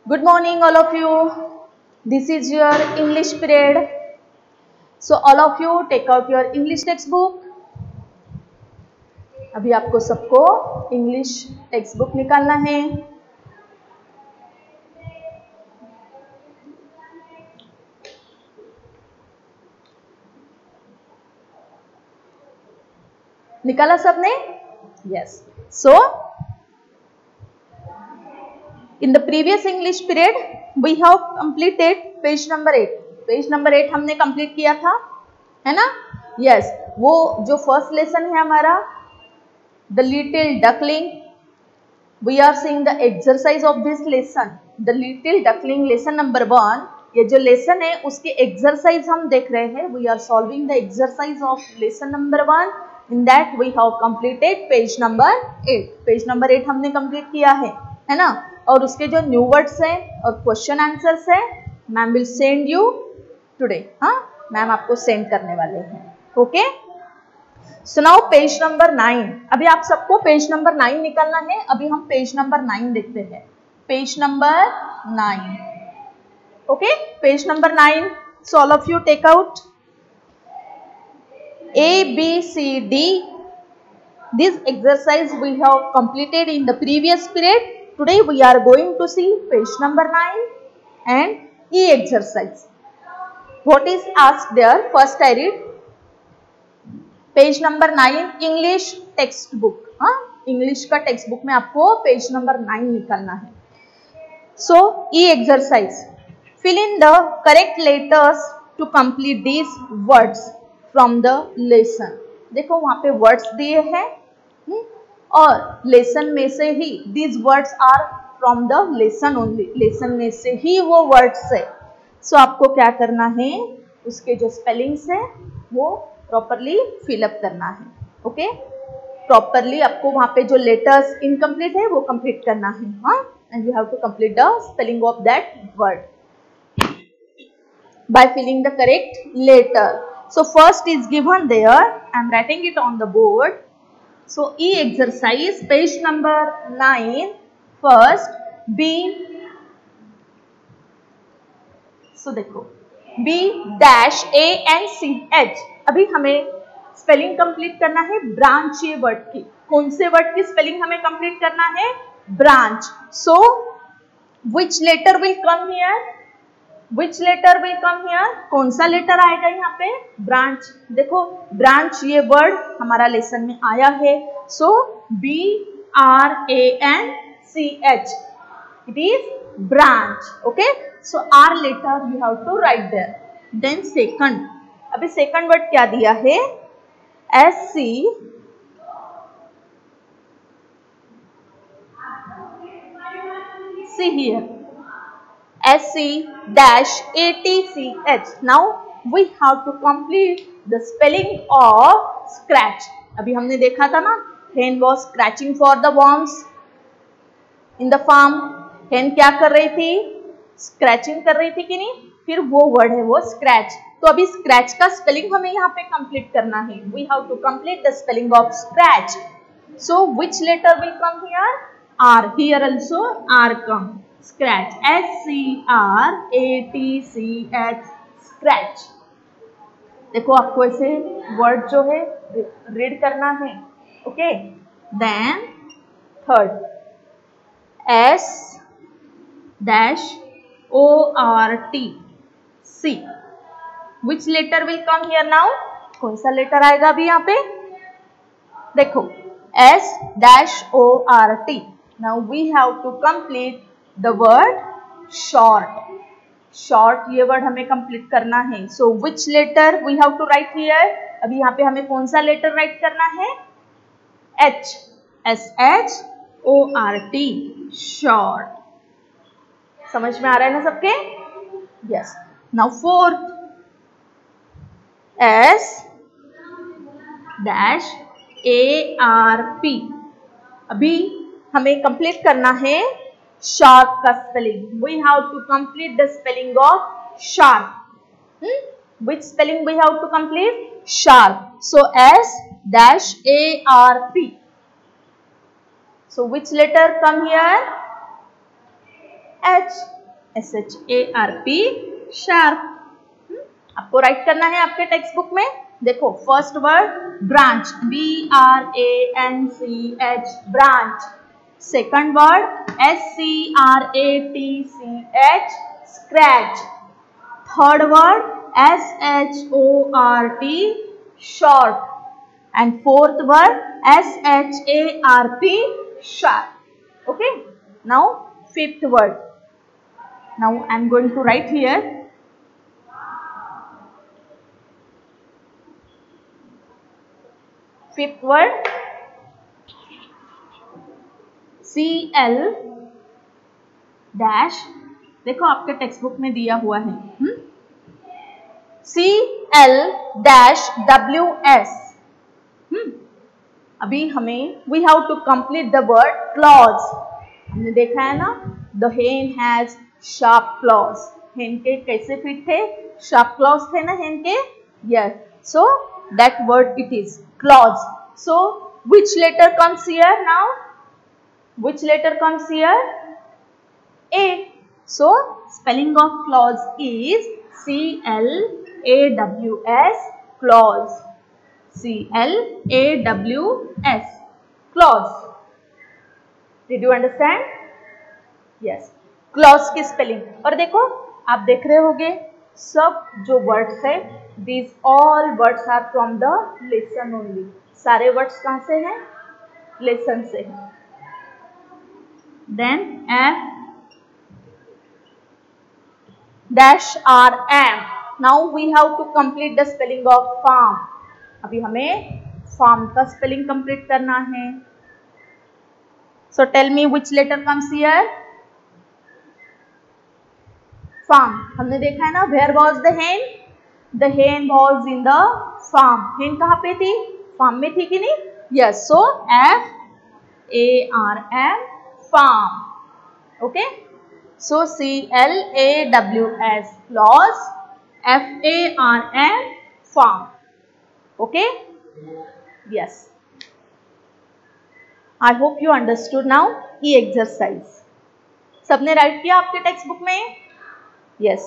Good morning, all of you. This is your English period. So, all of you take out your English textbook. अभी आपको सबको English text book निकालना है. निकाला सबने? Yes. So, in the previous English period, we have completed page number 8. Page number 8 हमने complete किया था, है ना? Yes. वो जो फर्स्ट लेसन है हमारा, The Little Duckling. We are seeing the exercise of this lesson. The Little Duckling lesson number 1. ये जो लेसन है उसके एक्सरसाइज हम देख रहे हैं. We are solving the exercise of lesson number 1. In that we have completed page number 8. Page number 8 हमने complete किया है ना? और उसके जो न्यू वर्ड्स हैं और क्वेश्चन आंसर्स हैं, ma'am will send you today. हाँ, मैम आपको सेंड करने वाले हैं. Okay. So now page number 9. अभी आप सबको पेज नंबर 9 निकालना है. अभी हम पेज नंबर 9 देखते हैं. Page number 9. Okay, page number 9. So all of you take out A, B, C, D. This exercise we have completed in the previous period. Today we are going to see page number 9 and E exercise. What is asked there? First I read. Page number 9 English text book. हाँ, English का text book में आपको page number 9 निकालना है. So E exercise. Fill in the correct letters to complete these words from the lesson. देखो वहां पे words दिए हैं और लेसन में से ही these words are from the lesson only. Lesson में से ही वो वर्ड्स है. सो आपको क्या करना है, उसके जो स्पेलिंग्स है वो प्रॉपरली फिलअप करना है. ओके, प्रॉपरली आपको वहां पे जो लेटर्स इनकम्प्लीट है वो कंप्लीट करना है. हाँ, and you have to complete the spelling of that word by filling the correct letter. So first is given there. I am writing it on the board. So E exercise page number 9. First B. So देखो B dash A and C H. अभी हमें spelling complete करना है branch ये word की. कौन से word की स्पेलिंग हमें कंप्लीट करना है? Branch. So which letter will come here? Which letter will come here? कौन सा लेटर आएगा यहाँ पे? ब्रांच. देखो ब्रांच ये वर्ड हमारा लेसन में आया है. सो BRANCH. It is branch. Okay. So R letter you have to write there. Then second. अभी second word क्या दिया है? SC. See here. SC dash ATCH. Now we have to complete the spelling of scratch. अभी हमने देखा था ना, hen was scratching for the worms in the farm. hen क्या कर रही थी? स्क्रैचिंग कर रही थी कि नहीं? फिर वो वर्ड है वो स्क्रैच. तो अभी स्क्रैच का स्पेलिंग हमें यहाँ पे कंप्लीट करना है. We have to complete the spelling of scratch. So which letter will come here? R. Here also R come. Scratch. SCRATCH. Scratch. देखो आपको ऐसे वर्ड जो है रीड करना है. Okay. Then third S dash ORT C. Which letter will come here now? कौन सा letter आएगा अभी यहाँ पे? देखो S dash ORT. Now we have to complete the word short. Short ये वर्ड हमें कंप्लीट करना है. So which letter we have to write here? अभी यहाँ पे हमें कौन सा लेटर राइट करना है? H. SHORT. Short. समझ में आ रहा है ना सबके? Yes. Now fourth S dash ARP. अभी हमें कंप्लीट करना है शार्प का spelling. We have to complete the spelling of sharp. Which spelling we have to complete? Sharp. So S dash ARP. So which letter come here? H, SHARP, sharp. आपको write करना है आपके text book में। देखो first word branch, BRANCH, branch. Second word SCRATCH, scratch. Third word SHORT, short, and fourth word SHARP, sharp. Okay, now fifth word. Now I am going to write here. Fifth word CL dash, देखो आपके text book में दिया हुआ है CL-WS। अभी हमें we have to complete the word clause. हमने देखा है ना, द हेन हैज शार्प क्लॉज। हेन के कैसे फिट थे? शार्प क्लॉज थे ना हेन के। Yes, so that word it is clause. So which letter comes here now? Which letter comes here? A. So spelling of clause is CLAWS, clause. CLAWS, clause. Did you understand? Yes. clause की spelling। और देखो आप देख रहे होंगे सब जो words है, these all words are from the lesson only। सारे words कहाँ से हैं? lesson से हैं। Then F dash RM. Now we have to complete the spelling of farm। अभी हमें farm का spelling complete करना है। So tell me which letter comes here? Farm। हमने देखा है ना, where was the hen? The hen was in the farm। hen कहाँ पे थी? farm में थी कि नहीं? Yes, so FARM, farm। Okay, so CLAWS, clause, FARM, farm। Okay, yes, I hope you understood now। E exercise सबने write किया आपके टेक्स्ट बुक में? Yes,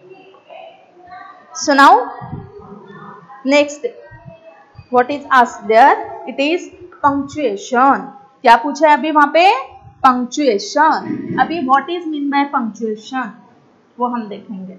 so now next what is asked there? It is punctuation। क्या पूछा है अभी वहां पे? punctuation। अभी what is mean by punctuation वो हम देखेंगे।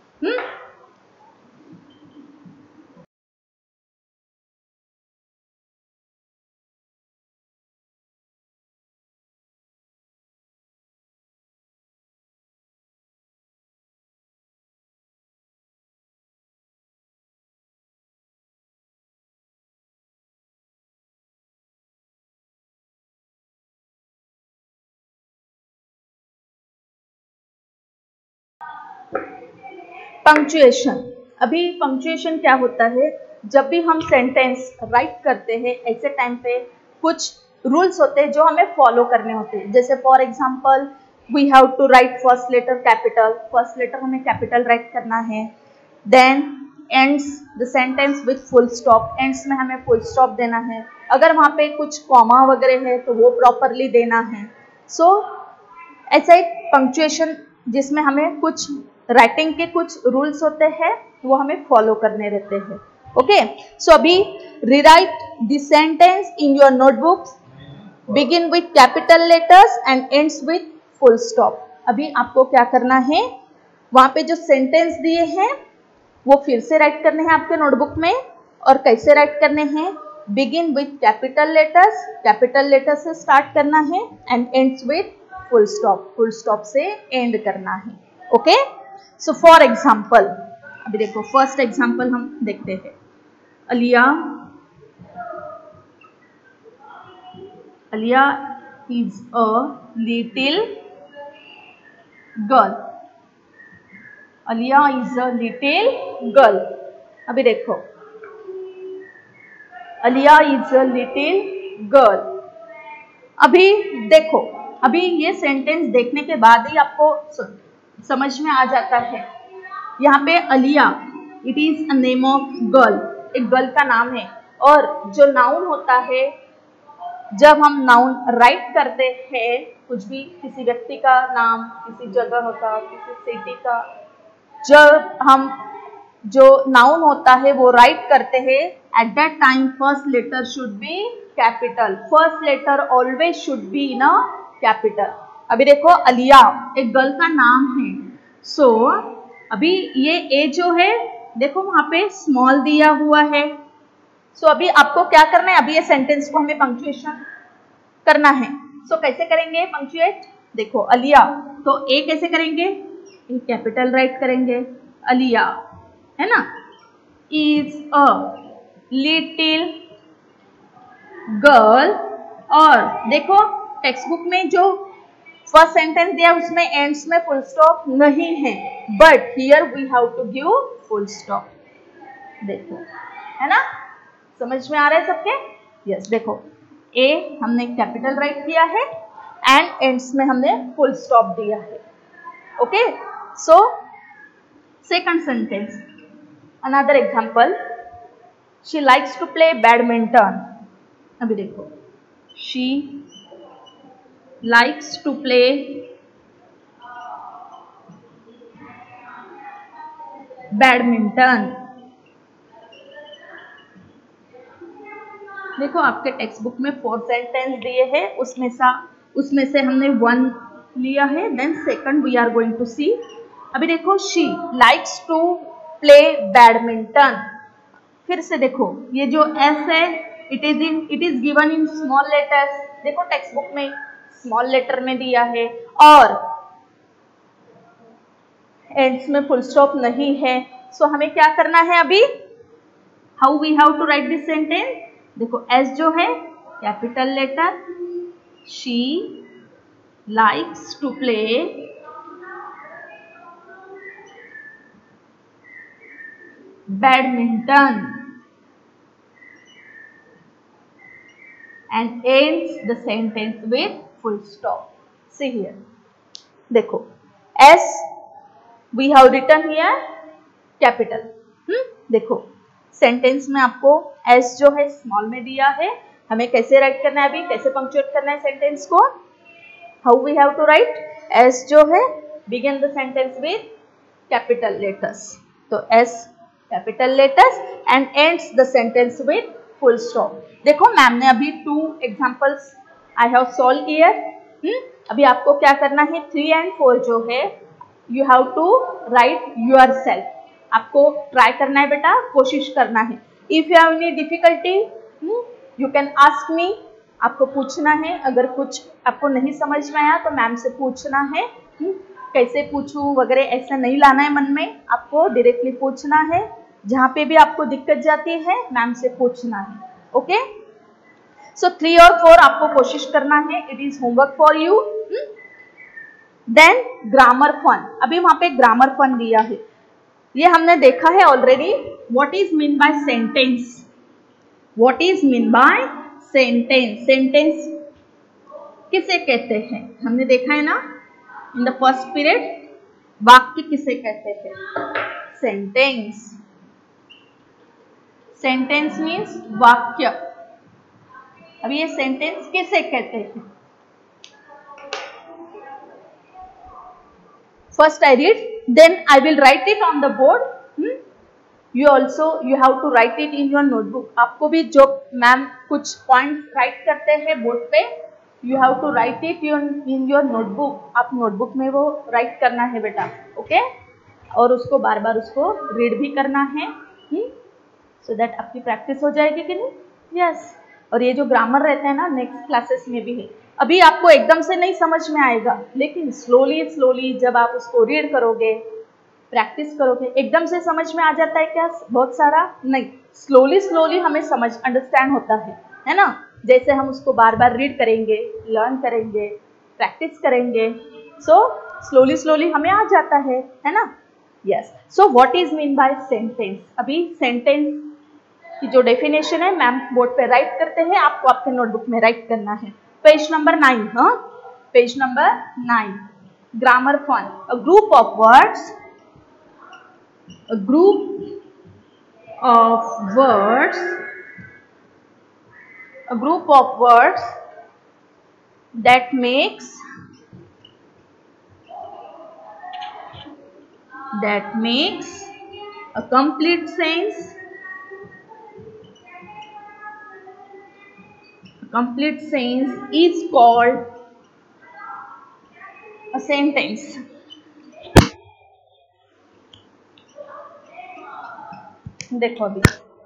पंक्चुएशन। अभी पंक्चुएशन क्या होता है? जब भी हम सेंटेंस राइट करते हैं ऐसे टाइम पे कुछ रूल्स होते हैं जो हमें फॉलो करने होते हैं। जैसे for example we have to write first letter capital, first letter हमें कैपिटल राइट करना है। Then ends the sentence with full stop, ends में हमें फुल स्टॉप देना है। अगर वहाँ पे कुछ कॉमा वगैरह है तो वो प्रॉपरली देना है। सो ऐसा एक पंक्चुएशन जिसमें हमें कुछ राइटिंग के कुछ रूल्स होते हैं वो हमें फॉलो करने रहते हैं। ओके, सो अभी rewrite the sentence in your notebooks, begin with capital letters and ends with full stop. अभी आपको क्या करना है, वहां पे जो सेंटेंस दिए हैं वो फिर से राइट करने हैं आपके नोटबुक में। और कैसे राइट करने हैं? Begin with capital letters, capital letter से स्टार्ट करना है, and ends with full stop, full stop से एंड करना है। ओके, सो फॉर एग्जाम्पल अभी देखो फर्स्ट एग्जाम्पल हम देखते हैं। Aliya is a little girl. Aliya is a little girl. अभी देखो Aliya is a little girl. अभी देखो, अभी ये सेंटेंस देखने के बाद ही आपको समझ में आ जाता है। यहाँ पे Aliya it is a name of girl, एक गर्ल का नाम है। और जो नाउन होता है जब हम नाउन राइट करते हैं, कुछ भी किसी व्यक्ति का नाम, किसी जगह का, किसी सिटी का, जब हम जो नाउन होता है वो राइट करते हैं, at that time first letter should be capital. First letter always should be in a capital. अभी देखो अलिया एक गर्ल का नाम है. सो अभी ये ए जो है देखो वहां पे स्मॉल दिया हुआ है. सो अभी आपको क्या करना है, अभी ये सेंटेंस को हमें पंक्चुएशन करना है. सो कैसे करेंगे पंक्चुएट? देखो अलिया, तो ए कैसे करेंगे? ए कैपिटल राइट करेंगे. अलिया है ना. Is a little girl. और देखो टेक्स्ट बुक में जो फर्स्ट सेंटेंस दिया उसमें एंड्स में फुल स्टॉप नहीं है, but here we have to give full stop. देखो है ना, समझ में आ रहा है सबके? यस. देखो ए हमने कैपिटल राइट किया है एंड एंड्स में हमने फुल स्टॉप दिया है. Okay. So second sentence, another example, she likes to play badminton. अभी देखो she likes to play badminton. देखो आपके टेक्स्ट बुक में 4 सेंटेंस दिए हैं, उसमें से हमने 1 लिया है. Then second we are going to see. अभी देखो she likes to play badminton. फिर से देखो ये जो एस है it is given in small letters. देखो टेक्स्ट बुक में स्मॉल लेटर में दिया है और एंड्स में फुल स्टॉप नहीं है. सो हमें क्या करना है अभी? How we have to write this sentence? देखो एस जो है capital letter, she likes to play badminton and ends the sentence with full stop. See here. देखो S we have written here capital. देखो सेंटेंस में आपको S जो है small में दिया है. हमें कैसे राइट करना है, अभी कैसे पंक्चुएट करना है सेंटेंस को? How we have to write? S जो है begin the sentence with capital letters. तो S capital letters and ends the sentence with full stop. देखो मैम ने अभी 2 examples I have solve here. अभी आपको क्या करना है, 3 and 4 जो है you have to write yourself. आपको ट्राई करना है बेटा, कोशिश करना है. If you have any difficulty you can ask me. आपको पूछना है, अगर कुछ आपको नहीं समझ में आया तो मैम से पूछना है. कैसे पूछूं वगैरह ऐसा नहीं लाना है मन में, आपको डायरेक्टली पूछना है. जहाँ पे भी आपको दिक्कत जाती है मैम से पूछना है. ओके. सो 3 और 4 आपको कोशिश करना है. It is homework for you. Then grammar fun. अभी वहां पे ग्रामर फन दिया है, ये हमने देखा है already. What is mean by sentence? What is mean by sentence? Sentence किसे कहते हैं हमने देखा है ना इन द फर्स्ट पीरियड. वाक्य किसे कहते हैं? सेंटेंस. सेंटेंस मीन्स वाक्य. अभी ये सेंटेंस किसे कहते हैं? First I read, then I will write it on the board. You have to write it in your notebook. आपको भी जो मैम कुछ पॉइंट्स राइट करते हैं बोर्ड पे, you have to write it in your notebook. आप notebook में वो राइट करना है बेटा. ओके. और उसको बार बार उसको रीड भी करना है, सो दैट आपकी प्रैक्टिस हो जाएगी कि नहीं? यस. और ये जो ग्रामर रहता है ना नेक्स्ट क्लासेस में भी है. अभी आपको एकदम से नहीं समझ में आएगा, लेकिन स्लोली जब आप उसको रीड करोगे, प्रैक्टिस करोगे, एकदम से समझ में आ जाता है क्या? बहुत सारा नहीं, स्लोली हमें समझ अंडरस्टैंड होता है ना. जैसे हम उसको बार बार रीड करेंगे, लर्न करेंगे, प्रैक्टिस करेंगे, सो स्लोली हमें आ जाता है ना. Yes. So what is mean by sentence? अभी सेंटेंस की जो डेफिनेशन है मैम बोर्ड पे राइट करते हैं, आपको आपके नोटबुक में राइट करना है. Page number 9. Page number 9. Grammar fun. A group of words, a group of words a group of words that makes a complete sense. A complete sense is called a sentence. देखो अभी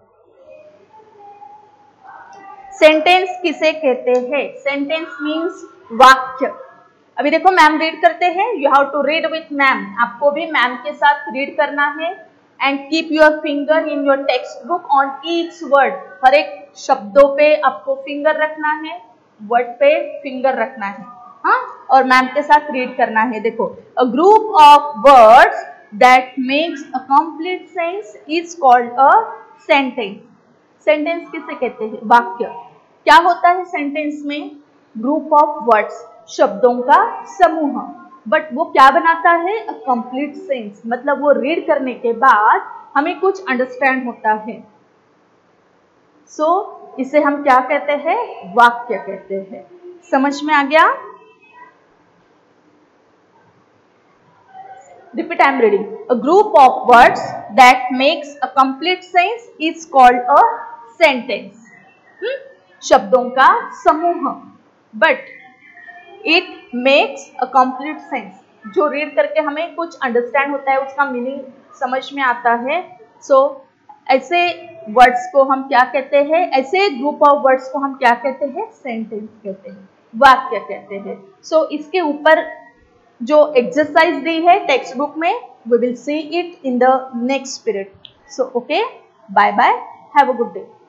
sentence किसे कहते हैं? Sentence means वाक्य। अभी देखो ma'am read करते हैं, you have to read with ma'am. आपको भी मैम के साथ रीड करना है। And keep your finger in your text book on each word. हर एक शब्दों पे आपको फिंगर रखना है, वर्ड पे फिंगर रखना है, हाँ, और मैम के साथ रीड करना है। देखो, a group of words that makes a complete sense is called a sentence. Sentence किसे कहते हैं? वाक्य। क्या होता है सेंटेंस में? ग्रुप ऑफ वर्ड्स, शब्दों का समूह। बट वो क्या बनाता है? अ कंप्लीट सेंस, मतलब वो रीड करने के बाद हमें कुछ अंडरस्टैंड होता है। सो इसे हम क्या कहते हैं? वाक्य कहते हैं। समझ में आ गया? Repeat, I am reading. A group of words that makes a complete sense is called a sentence. शब्दों का समूह। But it makes a complete sense. जो रीड करके हमें कुछ अंडरस्टैंड होता है, उसका मीनिंग समझ में आता है। सो ऐसे वर्ड्स को हम क्या कहते हैं? ऐसे ग्रुप ऑफ वर्ड्स को हम क्या कहते हैं? सेंटेंस कहते हैं, वाक्य कहते हैं। सो इसके ऊपर जो एक्सरसाइज दी है टेक्स्ट बुक में, we will see it in the next period. So okay, bye bye, have a good day.